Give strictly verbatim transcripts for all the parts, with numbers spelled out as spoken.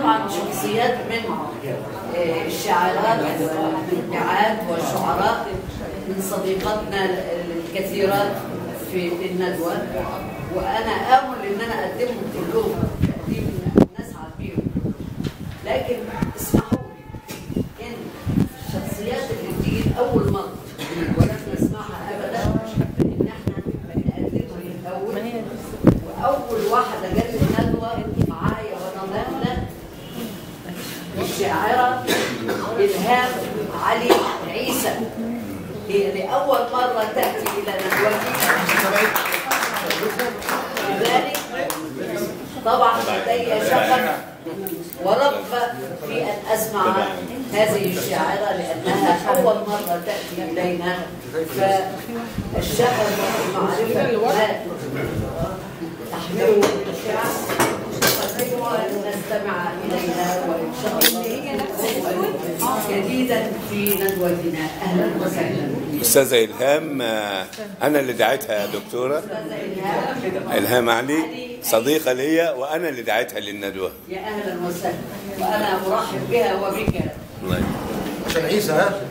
طبعا شخصيات من الشاعرات والمبدعات والشعراء من صديقاتنا الكثيرات في الندوة، وأنا آمل إن أنا أقدمهم كلهم تقديم نسعد بيهم. لكن اسمحوا لي إن الشخصيات اللي بتيجي أول مرة ولم نسمعها أبدا إن إحنا نقدمها من الأول. وأول واحدة جت الندوة معايا وأنا نازلة الشاعرة إلهام علي عيسى، هي لأول مرة تأتي إلى ندوتي، لذلك طبعا لدي شغف ورغبة في أن أسمع هذه الشاعرة لأنها أول مرة تأتي إلينا، فالشغف والمعرفة ما تحمله الشعر نستمع إليها وإن شاء الله جديدا في ندوتنا. أهلا وسهلا. أستاذة إلهام، أنا اللي دعيتها يا دكتورة إلهام علي، صديقة ليا وأنا اللي دعيتها للندوة. يا أهلا وسهلا، وأنا مرحب بها وبك. الله يبارك. عشان عيسى ها؟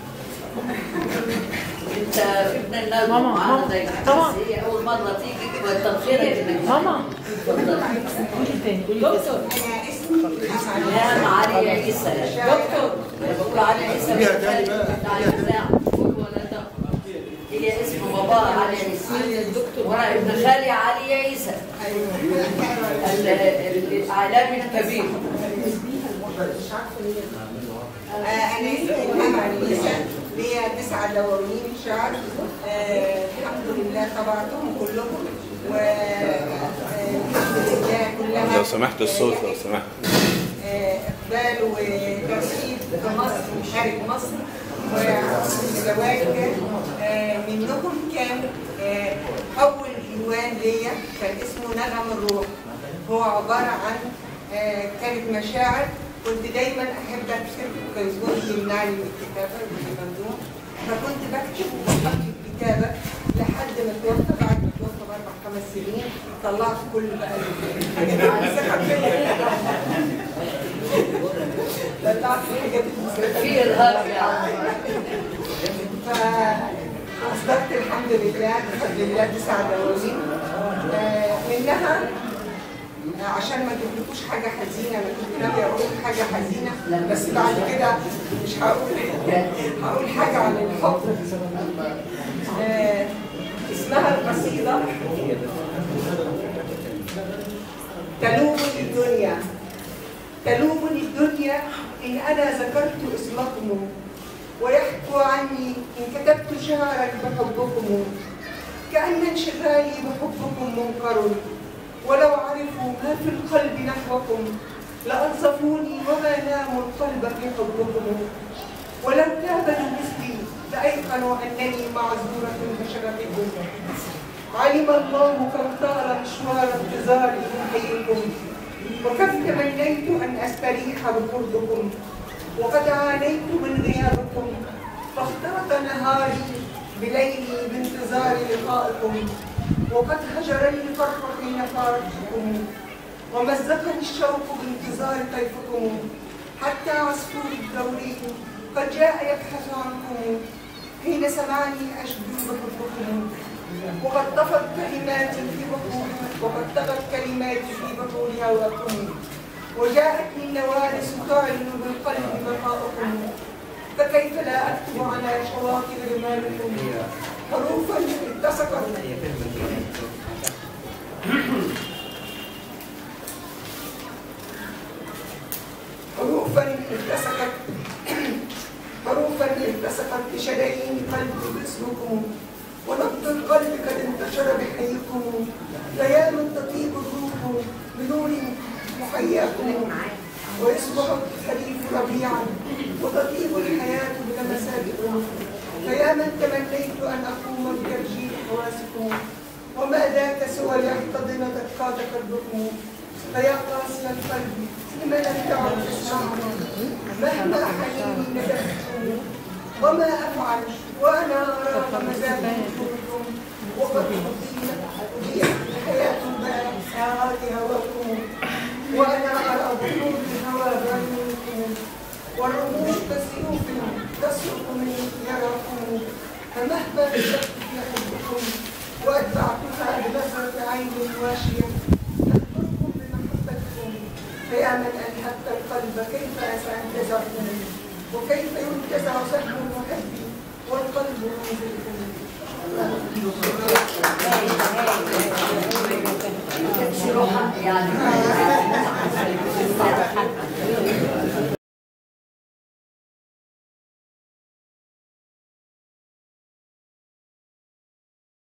أنت في ابن الندوة معانا دايما، بس هي أول مرة تيجي والتبخير إنك ماما. اتفضل. دكتور. إلهام علي عيسى. دكتور. بقول علي عيسى هي اسم باباها علي عيسى، وانا ابن خالي علي عيسى الاعلامي الكبير. انا اسمي إلهام علي عيسى، ليا تسعة دواوين شعر، الحمد لله طبعتهم كلهم، والحمد لله كلها. لو سمحت الصوت لو سمحت. اقبال وترحيب في مصر وخارج مصر وزواج منهم. كان اول عنوان ليا كان اسمه نغم الروح، هو عباره عن كانت مشاعر كنت دايما احب اكتب، كان زوجي يمنعني من الكتابه والممنوع، فكنت بكتب وبكتب كتابه لحد ما توفى. بعد ما توفى باربع خمس سنين طلعت كل بقى الحاجات عن ثقه فيا، طلعت الحاجات في ارهاب يعني. فاصدرت الحمد لله بفضل الله تسع دواوين، منها عشان ما اجيبلكوش حاجه حزينه، انا كنت ناويه اقول حاجه حزينه بس بعد كده مش هقول، هقول حاجه عن الحب. اسمها القصيده تلومني الدنيا، تلومني الدنيا إن أنا ذكرت اسمكم، ويحكوا عني إن كتبت شعرا بحبكم، كأن انشغالي بحبكم منكر، ولو عرفوا ما في القلب نحوكم لأنصفوني وما ناموا القلب في حبكم، ولو تابنوا مثلي لأيقنوا أنني معذورة بشرفكم، علم الله كم طال مشوار انتظاري من حيكم، وكم تمنيت أن أستريح بقربكم، وقد عانيت من غيابكم، فاختلط نهاري بليلي بانتظار لقائكم، وقد هجرني الفرح حين فارقتكم، ومزقني الشوق بانتظار طيفكم، حتى عصفور الدوري قد جاء يبحث عنكم حين سمعني أشدو بحبكم، وقد طفت كلماتي في بحور وقد طغت كلماتي في بحور هواكم، وجاءتني النوارس تعلن بالقلب بقاؤكم، فكيف لا أكتب على شواطئ رمالكم حروفا اتسقت حروفا اتسقت حروفا اتسقت بشرايين قلبي باسمكم، ونبض القلب قد انتشر بحيكم، فيا من تطيب الروح بنور محياكم، ويصبح الخريف ربيعا وتطيب الحياة بلمساتكم، فيا من تمنيت أن أقوم بترجيح حواسكم، وما ذاك سوى ليحتضن دقات قلبكم، فيا قاسي القلب لم لم تعد تسمعني مهما حنيني ندمتكم، وما أفعل وأنا أرى مزاجكم، وقد أضيعت الحياة بساعات هواكم، وأنا أرى بطول مصركم يرقون، فمهما بشكل يحبكم وأتبعتها بنظرة عين واشية تذكركم بمحبتكم، فيا من ألهبت القلب كيف سأنتزعكم، وكيف ينتزع سهم المحب والقلب منزلكم. يعني